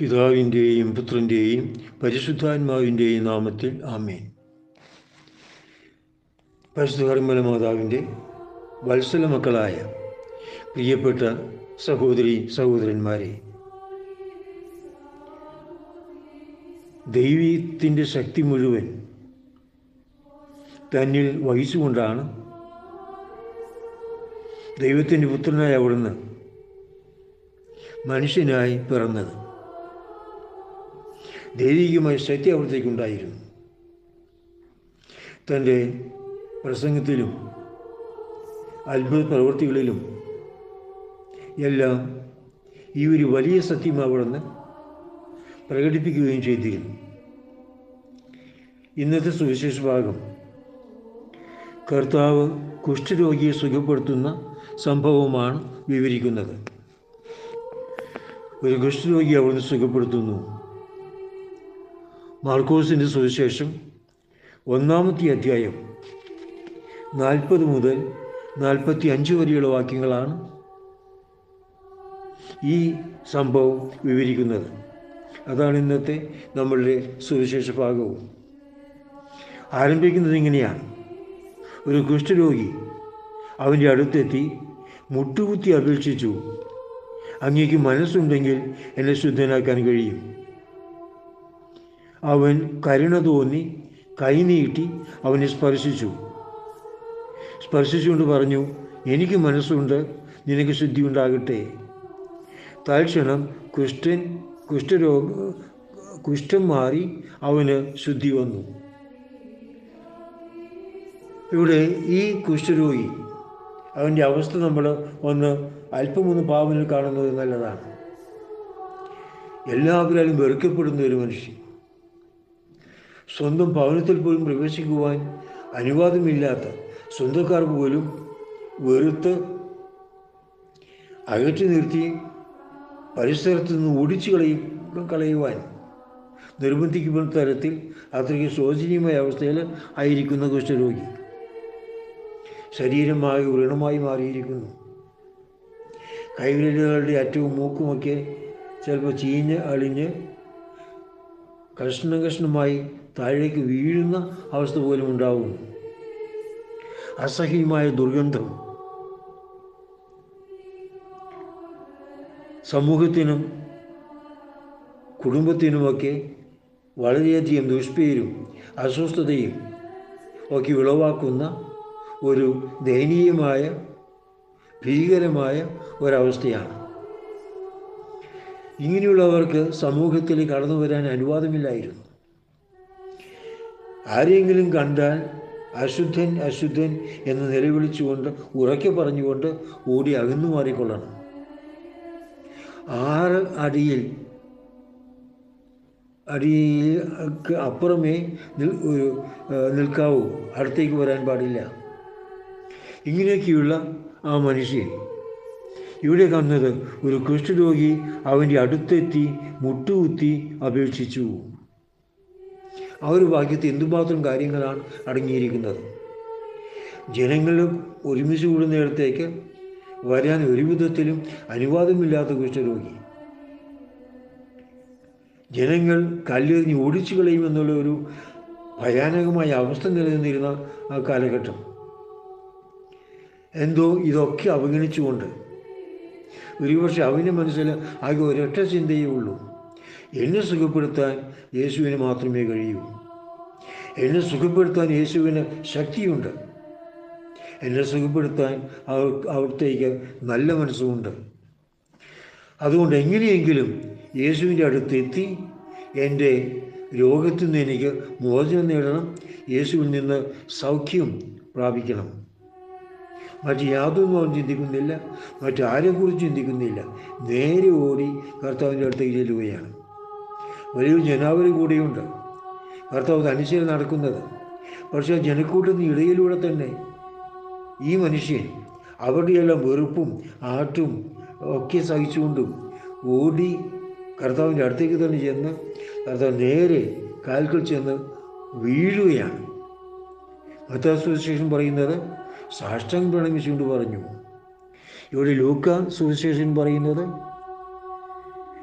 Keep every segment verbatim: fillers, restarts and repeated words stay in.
പിതാവിൻ്റെയും പുത്രൻ്റെയും പരിശുദ്ധാത്മാവിൻ്റെയും നാമത്തിൽ ആമേൻ. പരിശുദ്ധ കർമ്മല മാതാവിൻ്റെ വത്സല മക്കളായ പ്രിയപ്പെട്ട സഹോദരി സഹോദരന്മാരെ, ദൈവത്തിൻ്റെ ശക്തി മുഴുവൻ തന്നിൽ വഹിച്ചുകൊണ്ടാണ് ദൈവത്തിൻ്റെ പുത്രനായ അവിടുന്ന് മനുഷ്യനായി പിറന്നത്. ദൈവികമായ ശക്തി അവിടത്തേക്കുണ്ടായിരുന്നു. തൻ്റെ പ്രസംഗത്തിലും അത്ഭുത പ്രവൃത്തികളിലും എല്ലാം ഈ ഒരു വലിയ സത്യം അവിടുന്ന് പ്രകടിപ്പിക്കുകയും ചെയ്തിരുന്നു. ഇന്നത്തെ സുവിശേഷ ഭാഗം കർത്താവ് കുഷ്ഠരോഗിയെ സുഖപ്പെടുത്തുന്ന സംഭവമാണ് വിവരിക്കുന്നത്. ഒരു കുഷ്ഠരോഗി അവിടുന്ന് സുഖപ്പെടുത്തുന്നു. മാർക്കോസിൻ്റെ സുവിശേഷം ഒന്നാമത്തെ അധ്യായം നാൽപ്പത് മുതൽ നാൽപ്പത്തി അഞ്ച് വരെയുള്ള വാക്യങ്ങളാണ് ഈ സംഭവം വിവരിക്കുന്നത്. അതാണ് ഇന്നത്തെ നമ്മളുടെ സുവിശേഷ ഭാഗവും. ആരംഭിക്കുന്നത് ഇങ്ങനെയാണ്: ഒരു കുഷ്ഠരോഗി അവൻ്റെ അടുത്തെത്തി മുട്ടുകുത്തി അപേക്ഷിച്ചു, അങ്ങേക്ക് മനസ്സുണ്ടെങ്കിൽ എന്നെ ശുദ്ധനാക്കാൻ കഴിയും. അവൻ കരുണ തോന്നി കൈനീട്ടി അവനെ സ്പർശിച്ചു. സ്പർശിച്ചുകൊണ്ട് പറഞ്ഞു, എനിക്ക് മനസ്സുണ്ട്, നിനക്ക് ശുദ്ധി ഉണ്ടാകട്ടെ. തൽക്ഷണം കുഷ്ഠൻ കുഷ്ഠരോഗ കുഷ്ഠം മാറി അവന് ശുദ്ധി വന്നു. ഇവിടെ ഈ കുഷ്ഠരോഗി അവൻ്റെ അവസ്ഥ നമ്മൾ ഒന്ന് അല്പമൊന്ന് ഭാവനയിൽ കാണുന്നത് നല്ലതാണ്. എല്ലാവരാലും വെറുക്കപ്പെടുന്ന ഒരു മനുഷ്യൻ, സ്വന്തം ഭവനത്തിൽ പോലും പ്രവേശിക്കുവാൻ അനുവാദമില്ലാത്ത സ്വന്തക്കാർ പോലും വെറുത്ത് അകറ്റി നിർത്തി പരിസരത്ത് നിന്ന് ഓടിച്ചു കളയും കളയുവാൻ നിർബന്ധിക്കപ്പെടുന്ന തരത്തിൽ അത്രയ്ക്ക് ശോചനീയമായ അവസ്ഥയിൽ ആയിരിക്കുന്ന കുഷ്ഠരോഗി ശരീരമായി വ്രണമായി മാറിയിരിക്കുന്നു. കൈവിരലുകളുടെ അറ്റവും മൂക്കുമൊക്കെ ചിലപ്പോൾ ചീഞ്ഞ് അളിഞ്ഞ് കഷ്ണം കഷ്ണമായി താഴേക്ക് വീഴുന്ന അവസ്ഥ പോലും ഉണ്ടാവുന്നു. അസഹ്യമായ ദുർഗന്ധം സമൂഹത്തിനും കുടുംബത്തിനുമൊക്കെ വളരെയധികം ദുഷ്പേരും അസ്വസ്ഥതയും ഒക്കെ ഉളവാക്കുന്ന ഒരു ദയനീയമായ ഭീകരമായ ഒരവസ്ഥയാണ്. ഇങ്ങനെയുള്ളവർക്ക് സമൂഹത്തിൽ കടന്നു വരാൻ അനുവാദമില്ലായിരുന്നു. ആരെങ്കിലും കണ്ടാൽ അശുദ്ധൻ അശുദ്ധൻ എന്ന് നിലവിളിച്ചുകൊണ്ട് ഉറക്കെ പറഞ്ഞുകൊണ്ട് ഓടി അകന്നു മാറിക്കൊള്ളണം. ആറ് അടിയിൽ അടിയിൽ അപ്പുറമേ ഒരു നിൽക്കാവൂ, അടുത്തേക്ക് വരാൻ പാടില്ല. ഇങ്ങനെയൊക്കെയുള്ള ആ മനുഷ്യൻ ഇവിടെ കാണുന്നത് ഒരു കുഷ്ഠരോഗി അവൻ്റെ അടുത്തെത്തി മുട്ടുകുത്തി അപേക്ഷിച്ചു. ആ ഒരു വാക്യത്തിൽ എന്തുമാത്രം കാര്യങ്ങളാണ് അടങ്ങിയിരിക്കുന്നത്. ജനങ്ങൾ ഒരുമിച്ച് കൂടുന്നിടത്തേക്ക് വരാൻ ഒരു വിധത്തിലും അനുവാദമില്ലാത്ത കുഷ്ഠരോഗി, ജനങ്ങൾ കല്ലെറിഞ്ഞ് ഓടിച്ചു കളയുമെന്നുള്ള ഒരു ഭയാനകമായ അവസ്ഥ നിലനിന്നിരുന്ന ആ കാലഘട്ടം, എന്തോ ഇതൊക്കെ അവഗണിച്ചുകൊണ്ട് ഒരുപക്ഷെ അവൻ്റെ മനസ്സിൽ ആകെ ഒരൊറ്റ ചിന്തയേ ഉള്ളൂ: എന്നെ സുഖപ്പെടുത്താൻ യേശുവിന് മാത്രമേ കഴിയൂ. എന്നെ സുഖപ്പെടുത്താൻ യേശുവിന് ശക്തിയുണ്ട്. എന്നെ സുഖപ്പെടുത്താൻ അവർ അവിടത്തേക്ക് നല്ല മനസ്സുമുണ്ട്. അതുകൊണ്ട് എങ്ങനെയെങ്കിലും യേശുവിൻ്റെ അടുത്തെത്തി എൻ്റെ രോഗത്തിൽ നിന്ന് എനിക്ക് മോചനം നേടണം, യേശുവിൽ നിന്ന് സൗഖ്യം പ്രാപിക്കണം. മറ്റ് യാതൊന്നും അവൻ ചിന്തിക്കുന്നില്ല, മറ്റാരെക്കുറിച്ച് ചിന്തിക്കുന്നില്ല. നേരെ ഓടി കർത്താവിൻ്റെ അടുത്തേക്ക് ചെല്ലുകയാണ്. വലിയൊരു ജനാവലി കൂടെയുണ്ട് കർത്താവ് തനിച്ചാണ് നടക്കുന്നത്. പക്ഷേ ജനക്കൂട്ടത്തിന് ഇടയിലൂടെ തന്നെ ഈ മനുഷ്യൻ അവരുടെയെല്ലാം വെറുപ്പും ആട്ടും ഒക്കെ സഹിച്ചുകൊണ്ടും ഓടി കർത്താവിൻ്റെ അടുത്തേക്ക് തന്നെ ചെന്ന് കർത്താവ് നേരെ കാൽക്കൽ ചെന്ന് വീഴുകയാണ്. മത്തായി സുവിശേഷം പറയുന്നത് സാഷ്ടാംഗം പ്രണമിച്ചുകൊണ്ട് പറഞ്ഞു. ഇവിടെ ലൂക്ക സുവിശേഷൻ പറയുന്നത്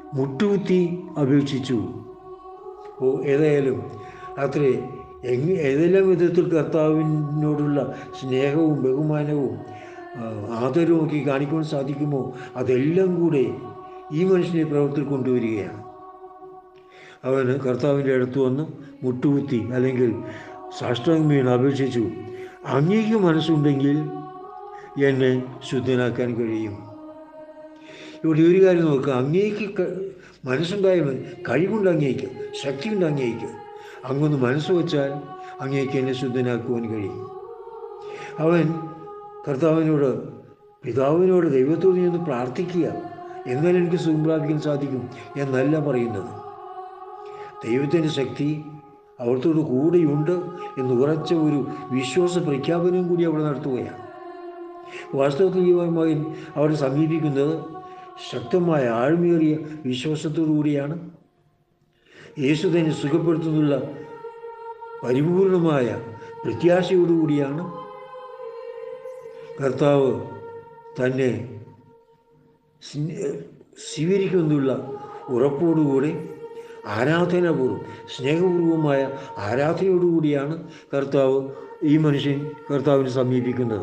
മുട്ടുകുത്തി അപേക്ഷിച്ചു. ഓ ഏതായാലും അത്രേ എങ് ഏതെല്ലാം വിധത്തിൽ കർത്താവിനോടുള്ള സ്നേഹവും ബഹുമാനവും ആദരവും ഒക്കെ കാണിക്കുവാൻ സാധിക്കുമോ അതെല്ലാം കൂടെ ഈ മനുഷ്യനെ പ്രവർത്തിയിൽ കൊണ്ടുവരികയാണ്. അവന് കർത്താവിൻ്റെ അടുത്ത് വന്ന് മുട്ടുകുത്തി അല്ലെങ്കിൽ സാഷ്ടാംഗം വീണ് അപേക്ഷിച്ചു, അങ്ങേക്ക് മനസ്സുണ്ടെങ്കിൽ എന്നെ ശുദ്ധനാക്കാൻ കഴിയും. ഇവിടെ ഒരു കാര്യം നോക്കുക, അങ്ങേക്ക് മനസ്സുണ്ടായ കഴിവുണ്ട്, അങ്ങേക്ക് ശക്തിയുണ്ട്, അങ്ങേക്ക് അങ്ങൊന്ന് മനസ്സ് വച്ചാൽ അങ്ങേക്ക് എന്നെ ശുദ്ധനാക്കുവാൻ കഴിയും. അവൻ കർത്താവിനോട് പിതാവിനോട് ദൈവത്തോട് നിന്ന് പ്രാർത്ഥിക്കുക, എന്നാൽ എനിക്ക് സുഖം പ്രാപിക്കാൻ സാധിക്കും എന്നല്ല പറയുന്നത്. ദൈവത്തിൻ്റെ ശക്തി അവിടുത്തോട് കൂടെയുണ്ട് എന്ന് ഉറച്ച ഒരു വിശ്വാസ പ്രഖ്യാപനവും കൂടി അവിടെ നടത്തുകയാണ്. വാസ്തവത്തിൽ ഈ മകൻ അവരെ സമീപിക്കുന്നത് ശക്തമായ ആഴമേറിയ വിശ്വാസത്തോടു കൂടിയാണ്. യേശു തന്നെ സുഖപ്പെടുത്തുന്നുള്ള പരിപൂർണമായ പ്രത്യാശയോടുകൂടിയാണ്. കർത്താവ് തന്നെ സ്വീകരിക്കുമെന്നുള്ള ഉറപ്പോടുകൂടി ആരാധനാപൂർവ്വം സ്നേഹപൂർവമായ ആരാധനയോടുകൂടിയാണ് കർത്താവ് ഈ മനുഷ്യൻ കർത്താവിനെ സമീപിക്കുന്നത്.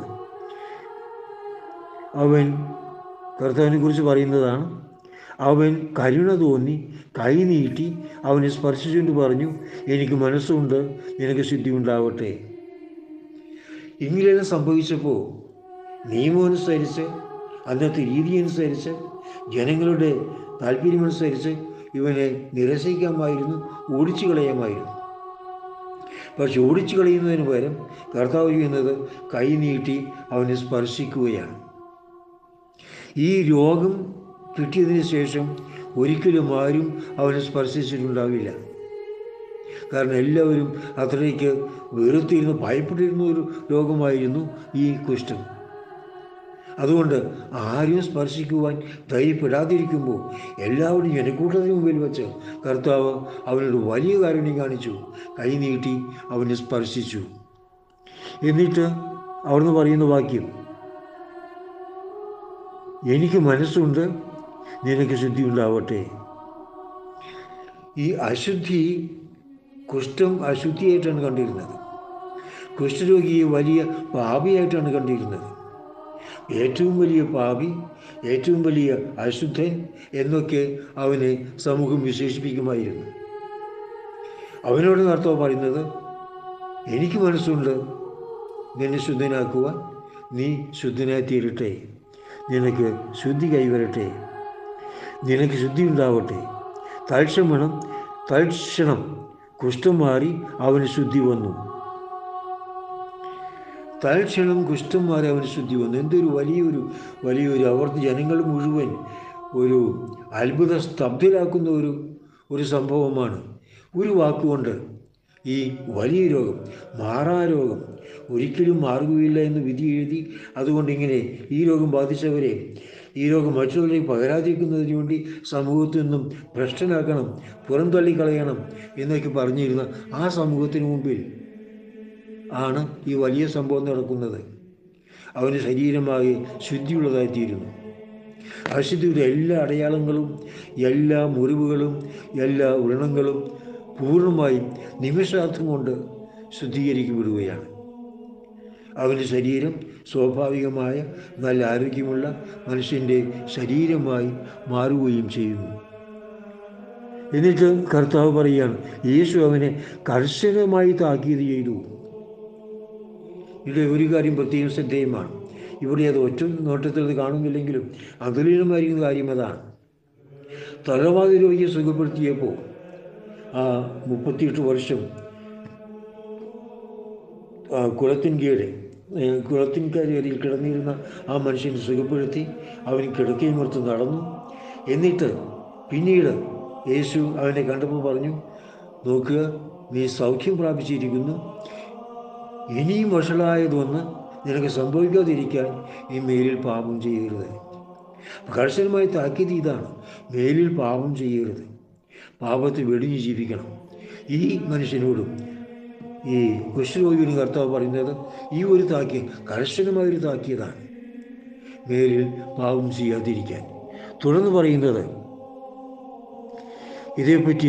അവൻ കർത്താവിനെ കുറിച്ച് പറയുന്നതാണ്, അവൻ കരുണ തോന്നി കൈ നീട്ടി അവനെ സ്പർശിച്ചുകൊണ്ട് പറഞ്ഞു, എനിക്ക് മനസ്സുണ്ട്, നിനക്ക് ശുദ്ധി ഉണ്ടാവട്ടെ. ഇങ്ങനെയെല്ലാം സംഭവിച്ചപ്പോൾ നിയമമനുസരിച്ച്, അന്നത്തെ രീതി അനുസരിച്ച്, ജനങ്ങളുടെ താല്പര്യമനുസരിച്ച് ഇവനെ നിരസിക്കാമായിരുന്നു, ഓടിച്ചു കളയാമായിരുന്നു. പക്ഷെ ഓടിച്ചു കളയുന്നതിന് പകരം കർത്താവ് ചെയ്യുന്നത് കൈ നീട്ടി അവനെ സ്പർശിക്കുകയാണ്. ഈ രോഗം കിട്ടിയതിന് ശേഷം ഒരിക്കലും ആരും അവനെ സ്പർശിച്ചിട്ടുണ്ടാവില്ല. കാരണം എല്ലാവരും അത്രയ്ക്ക് വെറുത്തിരുന്ന് ഭയപ്പെട്ടിരുന്ന ഒരു രോഗമായിരുന്നു ഈ കുഷ്ഠം. അതുകൊണ്ട് ആരും സ്പർശിക്കുവാൻ ധൈര്യപ്പെടാതിരിക്കുമ്പോൾ എല്ലാവരും ജനക്കൂട്ടത്തിന് മുമ്പിൽ വെച്ച് കർത്താവ് അവനോട് വലിയ കാരുണ്യം കാണിച്ചു, കൈ നീട്ടി അവനെ സ്പർശിച്ചു. എന്നിട്ട് അവിടുന്ന് പറയുന്ന വാക്യം, എനിക്ക് മനസ്സുണ്ട്, നിനക്ക് ശുദ്ധി ഉണ്ടാവട്ടെ. ഈ അശുദ്ധി, കുഷ്ഠം അശുദ്ധിയായിട്ടാണ് കണ്ടിരുന്നത്. കുഷ്ഠരോഗിയെ വലിയ പാപിയായിട്ടാണ് കണ്ടിരുന്നത്. ഏറ്റവും വലിയ പാപി, ഏറ്റവും വലിയ അശുദ്ധൻ എന്നൊക്കെ അവനെ സമൂഹം വിശേഷിപ്പിക്കുമായിരുന്നു. അവനോട് കർത്താവ് പറയുന്നത്, എനിക്ക് മനസ്സുണ്ട് നിന്നെ ശുദ്ധനാക്കുവാൻ, നീ ശുദ്ധനായി തീരട്ടെ, നിനക്ക് ശുദ്ധി കൈവരട്ടെ, നിനക്ക് ശുദ്ധി ഉണ്ടാവട്ടെ. തൽക്ഷണം തൽക്ഷണം കുഷ്ഠം മാറി അവന് ശുദ്ധി വന്നു. തൽക്ഷണം കുഷ്ഠം മാറി അവന് ശുദ്ധി വന്നു. എന്തൊരു വലിയൊരു വലിയൊരു അവിടുത്തെ ജനങ്ങൾ മുഴുവൻ ഒരു അത്ഭുത സ്തബ്ധരാക്കുന്ന ഒരു ഒരു സംഭവമാണ്. ഒരു വാക്കുകൊണ്ട് ഈ വലിയ രോഗം, മാറാരോഗം ഒരിക്കലും മാറുകയില്ല എന്ന് വിധി എഴുതി, അതുകൊണ്ട് ഇങ്ങനെ ഈ രോഗം ബാധിച്ചവരെ, ഈ രോഗം മറ്റുള്ളവരിലേക്ക് പകരാതിരിക്കുന്നതിന് വേണ്ടി സമൂഹത്തിൽ നിന്നും ഭ്രഷ്ടനാക്കണം, പുറന്തള്ളിക്കളയണം എന്നൊക്കെ പറഞ്ഞിരുന്ന ആ സമൂഹത്തിന് മുമ്പിൽ ആണ് ഈ വലിയ സംഭവം നടക്കുന്നത്. അവന് ശരീരമാകെ ശുദ്ധിയുള്ളതായിത്തീരുന്നു. അശുദ്ധിയുടെ എല്ലാ അടയാളങ്ങളും, എല്ലാ മുറിവുകളും, എല്ലാ വ്രണങ്ങളും പൂർണ്ണമായും നിമിഷാർത്ഥം കൊണ്ട് ശുദ്ധീകരിക്കപ്പെടുകയാണ്. അവൻ്റെ ശരീരം സ്വാഭാവികമായ നല്ല ആരോഗ്യമുള്ള മനുഷ്യൻ്റെ ശരീരമായി മാറുകയും ചെയ്യുന്നു. എന്നിട്ട് കർത്താവ് പറയുകയാണ്, യേശു അവനെ കർശനമായി താക്കീത് ചെയ്തു. ഇവിടെ ഒരു കാര്യം പ്രത്യേകം ശ്രദ്ധേയമാണ്. ഇവിടെ അത് ഒറ്റ നോട്ടത്തിൽ അത് കാണുന്നില്ലെങ്കിലും അതുലീനമായിരിക്കുന്ന കാര്യം അതാണ്. തളർവാദ രോഗിയെ സുഖപ്പെടുത്തിയപ്പോൾ ആ മുപ്പത്തിയെട്ട് വർഷം കുളത്തിൻകീഴ് കുളത്തിൻകരയിൽ കിടന്നിരുന്ന ആ മനുഷ്യനെ സുഖപ്പെടുത്തി. അവൻ കിടക്കയുമർത്ത് നടന്നു. എന്നിട്ട് പിന്നീട് യേശു അവനെ കണ്ടപ്പോൾ പറഞ്ഞു, നോക്കുക, നീ സൗഖ്യം പ്രാപിച്ചിരിക്കുന്നു, ഇനിയും വഷളായതൊന്ന് നിനക്ക് സംഭവിക്കാതിരിക്കാൻ ഈ മേലിൽ പാപം ചെയ്യരുത്. കർശനമായി താക്കീത് ഇതാണ്, മേലിൽ പാപം ചെയ്യരുത്, പാപത്തെ വെടിഞ്ഞ് ജീവിക്കണം. ഈ മനുഷ്യനോടും ഈ കുഷ്ഠരോഗിയുടെ കർത്താവ് പറയുന്നത് ഈ ഒരു താക്കി കർശനമായൊരു താക്കിയതാണ്, മേലിൽ പാപം ചെയ്യാതിരിക്കാൻ. തുടർന്ന് പറയുന്നത്, ഇതേപ്പറ്റി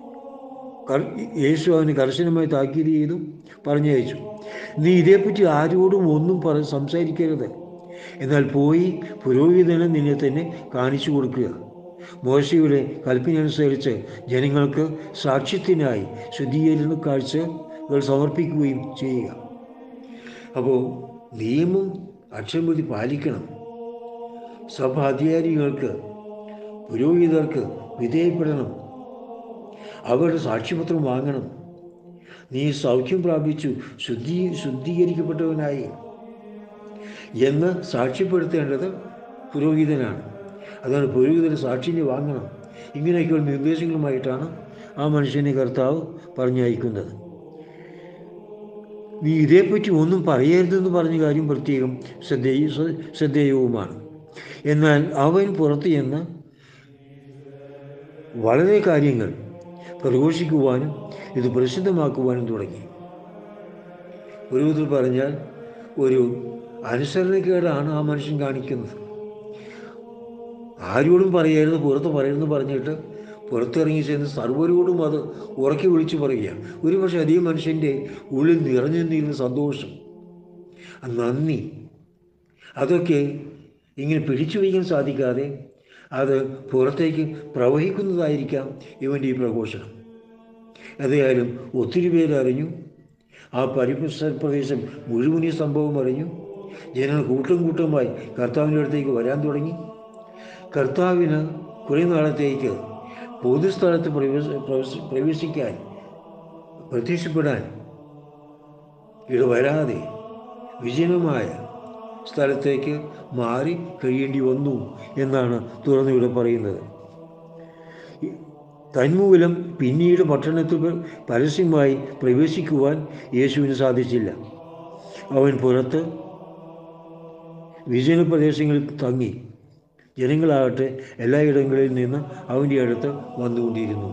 യേശു അവന് കർശനമായി താക്കീത് ചെയ്തു, പറഞ്ഞയച്ചു. നീ ഇതേപ്പറ്റി ആരോടും ഒന്നും പറ സംസാരിക്കരുത്, എന്നാൽ പോയി പുരോഹിതന് നിന്നെ തന്നെ കാണിച്ചു കൊടുക്കുക. മോശയുടെ കൽപ്പനയനുസരിച്ച് ജനങ്ങൾക്ക് സാക്ഷ്യത്തിനായി ശുദ്ധീകരണ കാഴ്ചകൾ സമർപ്പിക്കുകയും ചെയ്യുക. അപ്പോൾ നിയമം അക്ഷരമതി പാലിക്കണം. സഭ അധികാരികൾക്ക്, പുരോഹിതർക്ക് വിധേയപ്പെടണം. അവരുടെ സാക്ഷ്യപത്രം വാങ്ങണം. നീ സൗഖ്യം പ്രാപിച്ചു, ശുദ്ധീ ശുദ്ധീകരിക്കപ്പെട്ടവനായി എന്ന് സാക്ഷ്യപ്പെടുത്തേണ്ടത് പുരോഹിതനാണ്. അതാണ് പുരോഹിതന് സാക്ഷിനെ വാങ്ങണം. ഇങ്ങനെയൊക്കെയുള്ള നിർദ്ദേശങ്ങളുമായിട്ടാണ് ആ മനുഷ്യനെ കർത്താവ് പറഞ്ഞയക്കുന്നത്. നീ ഇതേപ്പറ്റി ഒന്നും പറയരുതെന്ന് പറഞ്ഞ കാര്യം പ്രത്യേകം ശ്രദ്ധേയ ശ്രദ്ധേയവുമാണ്. എന്നാൽ അവൻ പുറത്ത് ചെന്ന് വളരെ കാര്യങ്ങൾ പ്രഘോഷിക്കുവാനും ഇത് പ്രസിദ്ധമാക്കുവാനും തുടങ്ങി. ഒരു വിധത്തിൽ പറഞ്ഞാൽ ഒരു അനുസരണക്കേടാണ് ആ മനുഷ്യൻ കാണിക്കുന്നത്. ആരോടും പറയരുത്, പുറത്ത് പറയരുതെന്ന് പറഞ്ഞിട്ട് പുറത്തിറങ്ങി ചെന്ന് സർവ്വരോടും അത് ഉറക്കി വിളിച്ചു പറയുക. ഒരു പക്ഷേ അതേ മനുഷ്യൻ്റെ ഉള്ളിൽ നിറഞ്ഞു നിന്നിരുന്ന സന്തോഷം, നന്ദി, അതൊക്കെ ഇങ്ങനെ പിടിച്ചു വയ്ക്കാൻ സാധിക്കാതെ അത് പുറത്തേക്ക് പ്രവഹിക്കുന്നതായിരിക്കാം ഇവൻ്റെ ഈ പ്രഘോഷണം. ഏതായാലും ഒത്തിരി പേരറിഞ്ഞു. ആ പരിസര പ്രദേശം മുഴുവൻ ഈ സംഭവം അറിഞ്ഞു. ജനങ്ങൾ കൂട്ടം കൂട്ടമായി കർത്താവിൻ്റെ അടുത്തേക്ക് വരാൻ തുടങ്ങി. കർത്താവിന് കുറേ നാളത്തേക്ക് പൊതുസ്ഥലത്ത് പ്രവേശ പ്രവേശിക്കാൻ പ്രത്യക്ഷപ്പെടാൻ ഇടവരാതെ വിജനമായ സ്ഥലത്തേക്ക് മാറി കഴിയേണ്ടി വന്നു എന്നാണ് തുറന്നിവിടെ പറയുന്നത്. തന്മൂലം പിന്നീട് പട്ടണത്തിൽ പരസ്യമായി പ്രവേശിക്കുവാൻ യേശുവിന് സാധിച്ചില്ല. അവൻ പുറത്ത് വിജന പ്രദേശങ്ങളിൽ തങ്ങി. ജനങ്ങളാകട്ടെ എല്ലായിടങ്ങളിൽ നിന്ന് അവൻ്റെ അടുത്ത് വന്നുകൊണ്ടിരുന്നു.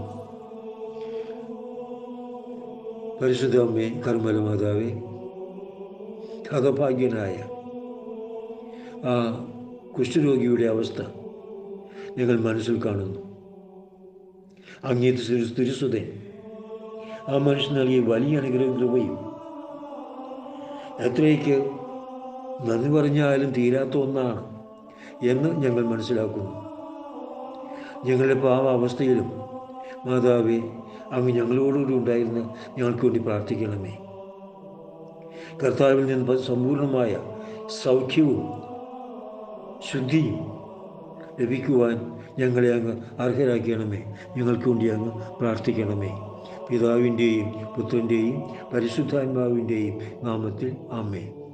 പരിശുദ്ധ അമ്മേ, കർമ്മല മാതാവേ, ഹതഭാഗ്യനായ ആ കുഷ്ഠരോഗിയുടെ അവസ്ഥ ഞങ്ങൾ മനസ്സിൽ കാണുന്നു. അങ്ങേ തിരുസുതൻ ആ മനുഷ്യൻ നൽകിയ വലിയ അനുഗ്രഹ കൃപയും എത്രയ്ക്ക് നന്ദി പറഞ്ഞാലും തീരാത്ത ഒന്നാണ് എന്ന് ഞങ്ങൾ മനസ്സിലാക്കുന്നു. ഞങ്ങളുടെ പാവ അവസ്ഥയിലും മാതാവേ, അങ്ങ് ഞങ്ങളോടുകൂടി ഉണ്ടായിരുന്ന് ഞങ്ങൾക്ക് വേണ്ടി പ്രാർത്ഥിക്കണമേ. കർത്താവിൽ നിന്ന് സമ്പൂർണമായ സൗഖ്യവും ശുദ്ധിയും ലഭിക്കുവാൻ ഞങ്ങളെ അങ്ങ് അർഹരാക്കണമേ. ഞങ്ങൾക്ക് വേണ്ടി അങ്ങ് പ്രാർത്ഥിക്കണമേ. പിതാവിൻ്റെയും പുത്രൻ്റെയും പരിശുദ്ധാത്മാവിൻ്റെയും നാമത്തിൽ ആമേൻ.